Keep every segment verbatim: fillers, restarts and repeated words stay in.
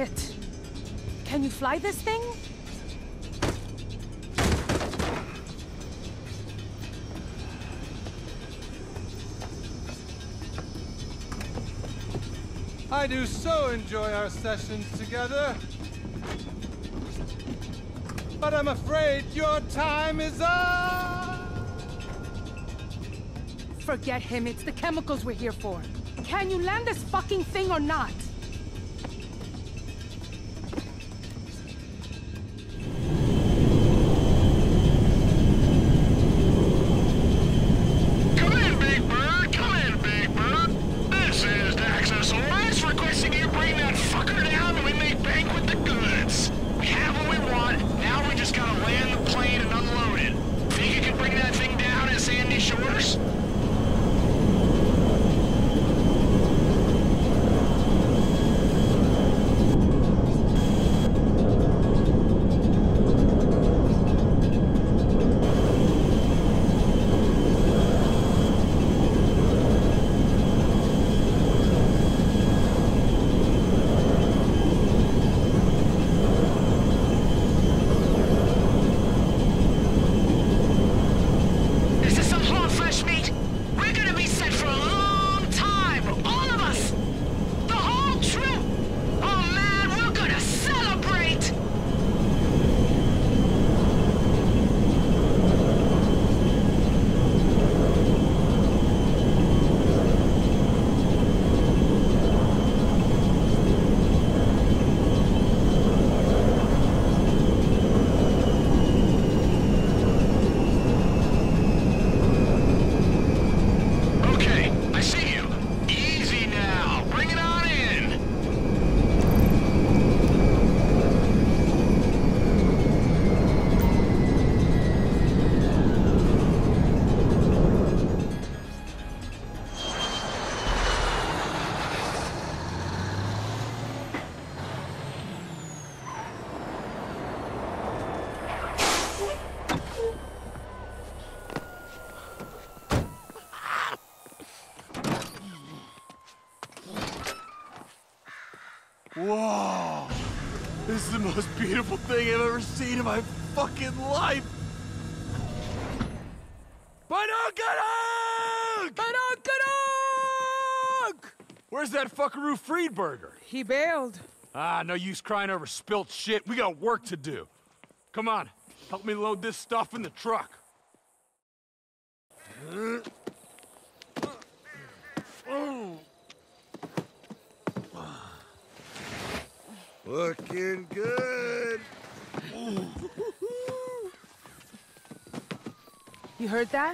Shit. Can you fly this thing? I do so enjoy our sessions together. But I'm afraid your time is up! Forget him, it's the chemicals we're here for. Can you land this fucking thing or not? Whoa! This is the most beautiful thing I've ever seen in my fucking life! Badunkanuk! Badunkanuk! Where's that fuckaroo Friedberger? He bailed. Ah, no use crying over spilt shit. We got work to do. Come on, help me load this stuff in the truck. Looking good. You heard that?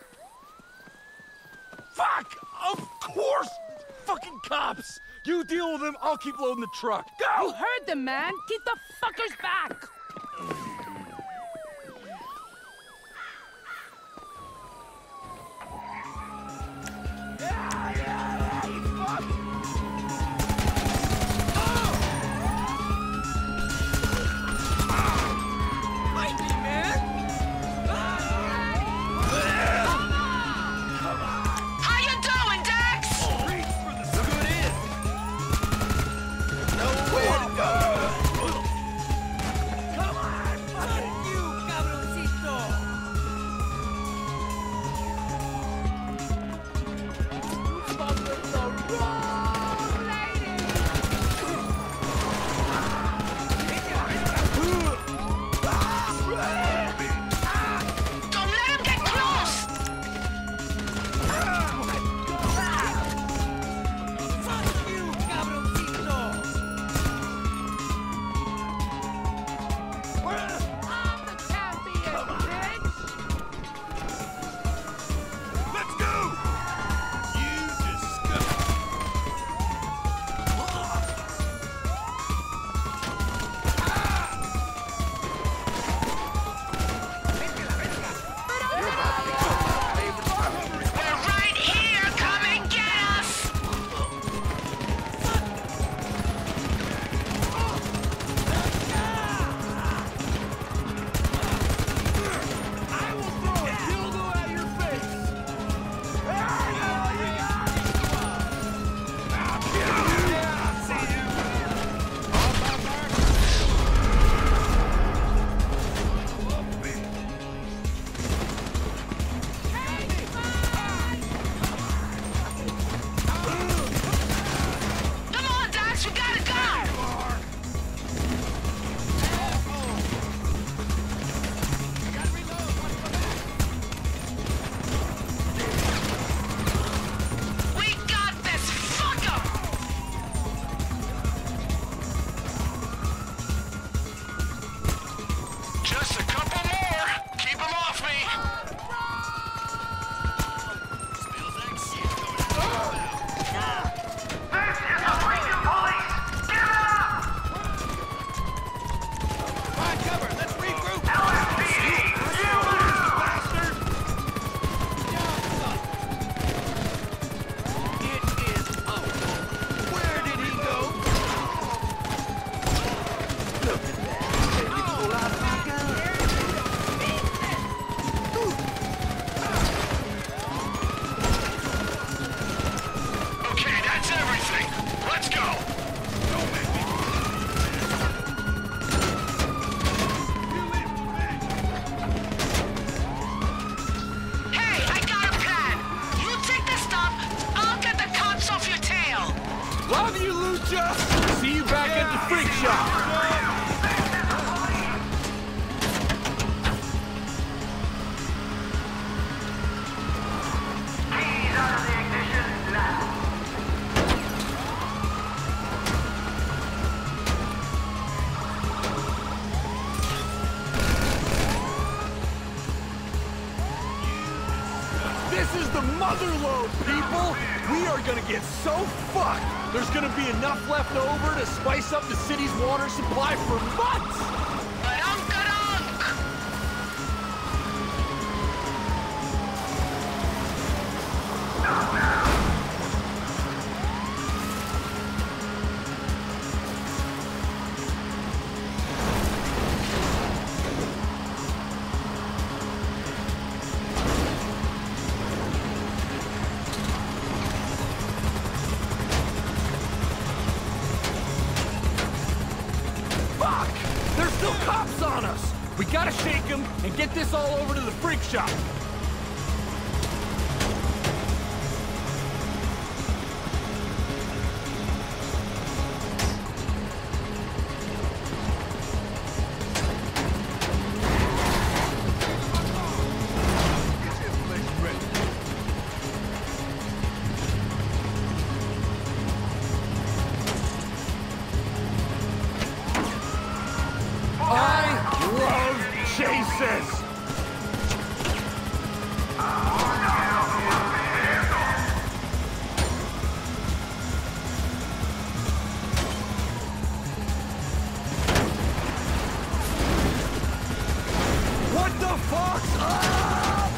Fuck! Of course! Fucking cops! You deal with them, I'll keep loading the truck. Go! You heard them, man! Keep the fuckers back! Yeah, yeah, you fuck! Lucha! See you back at the freak shop! This is the motherlode, people! We are gonna get so fucked! There's gonna be enough left over to spice up the city's water supply for months! There's still cops on us! We gotta shake them and get this all over to the freak shop! Chases! What the fuck's up?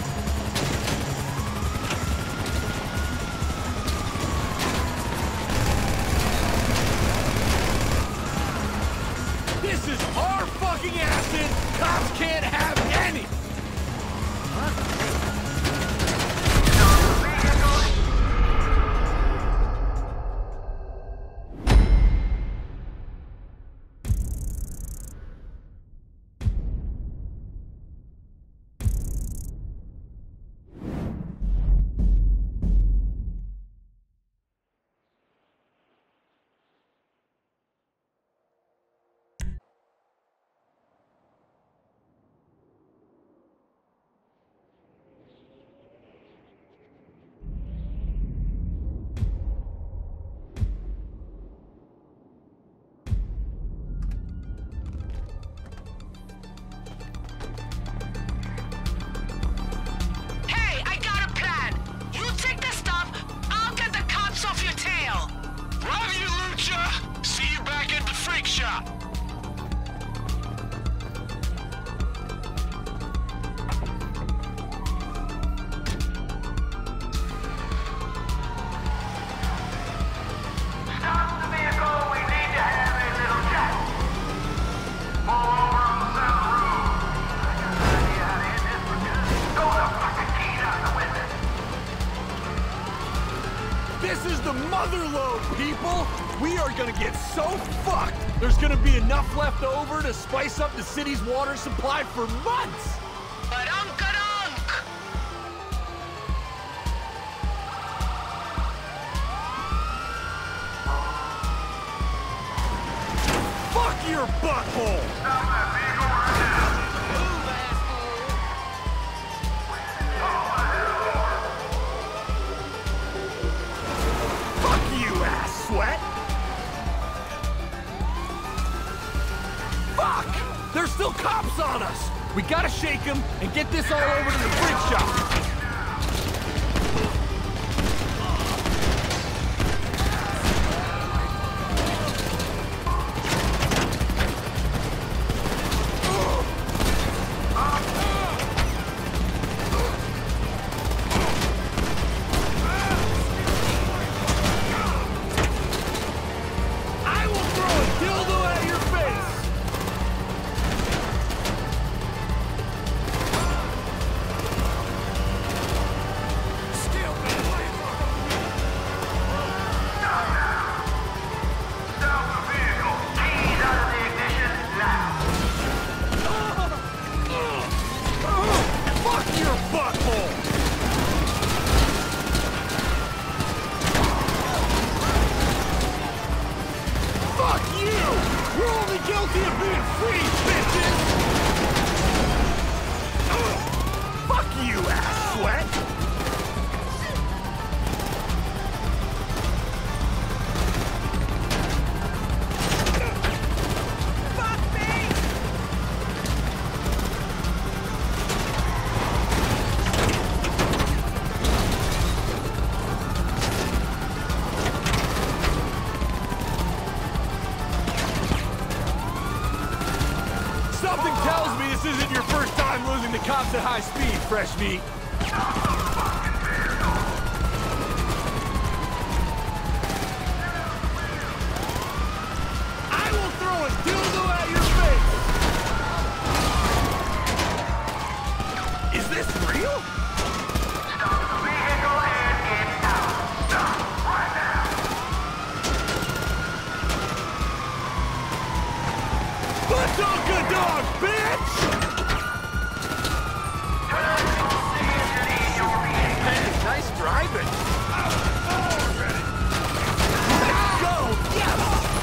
This is our fucking acid! Cops can't have any! This is the motherlode, people! We are gonna get so fucked! There's gonna be enough left over to spice up the city's water supply for months! Fuck your butthole! Sweat? Fuck! There's still cops on us! We gotta shake them and get this all over to the freak shop! sweat? Something tells me this isn't your first time losing the cops at high speed, fresh meat. I will throw a dildo at your face! Is this real? Stop the vehicle and get out. Stop right now. Bazooka dog, bitch! Hey, nice driving. Let's go! Yes!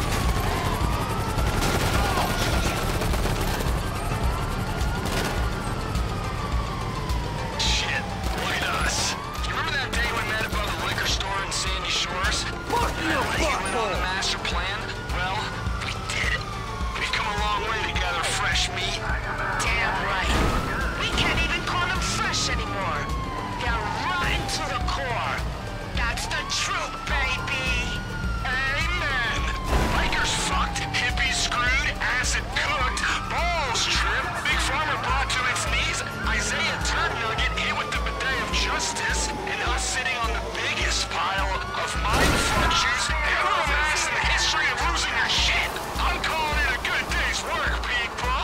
Shit, look at us. You remember that day we met above the liquor store in Sandy Shores? Fuck you, That lady went on the butthole! master plan? Well, we did it. We've come a long way together, fresh meat. Damn right. We can't even call them fresh anymore. They're rotten to the core. That's the truth, baby. Amen. Bikers fucked, hippies screwed, acid cooked, balls tripped, Big Pharma brought to its knees, Isaiah Turd Nugget hit with the bidet of justice, and us sitting on the biggest pile of mindfuck juice ever amassed in the history of losing your shit. I'm calling it a good day's work, people.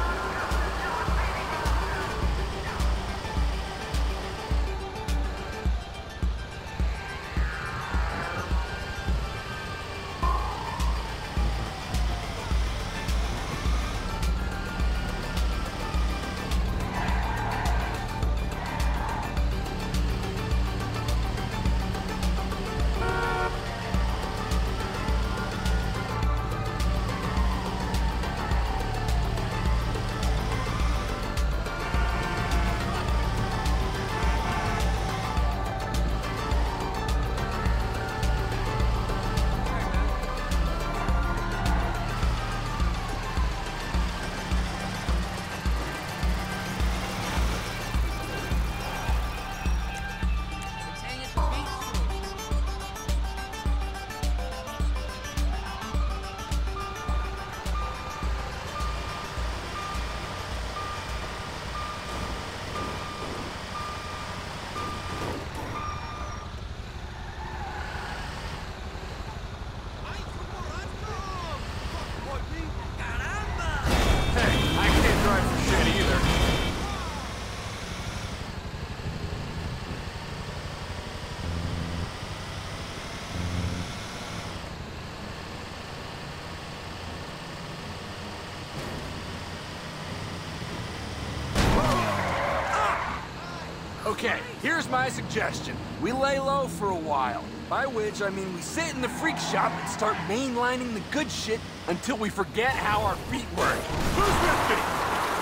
Hey, I can't drive for shit either. Okay, here's my suggestion. We lay low for a while. By which, I mean we sit in the freak shop and start mainlining the good shit until we forget how our feet work. Who's with me?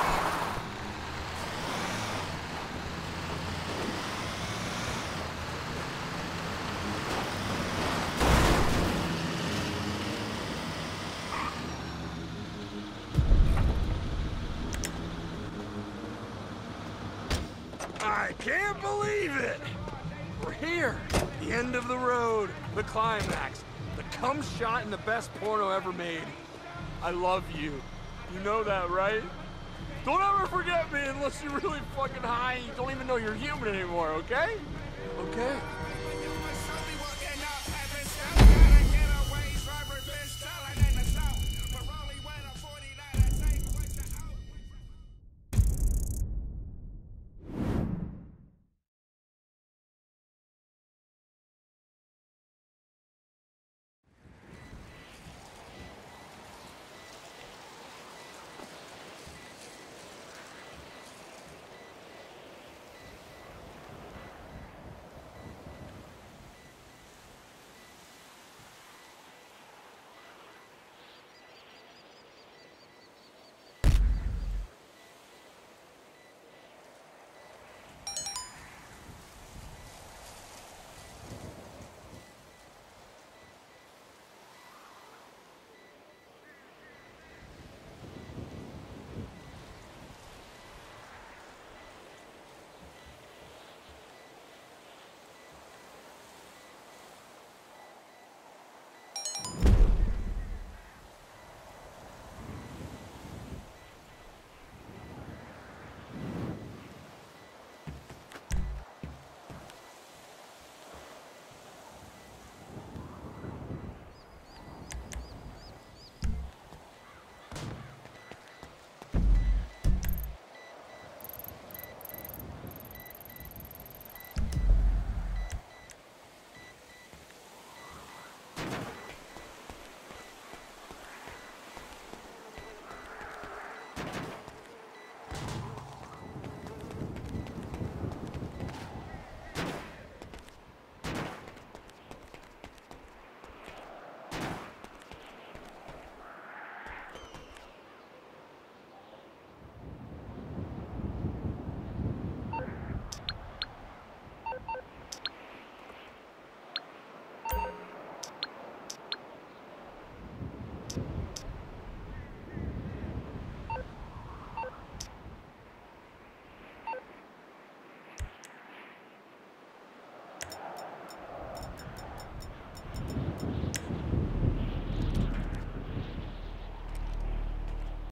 I can't believe it! We're here. The end of the road. The climax. The cum shot in the best porno ever made. I love you. You know that, right? Don't ever forget me unless you're really fucking high and you don't even know you're human anymore, okay? Okay?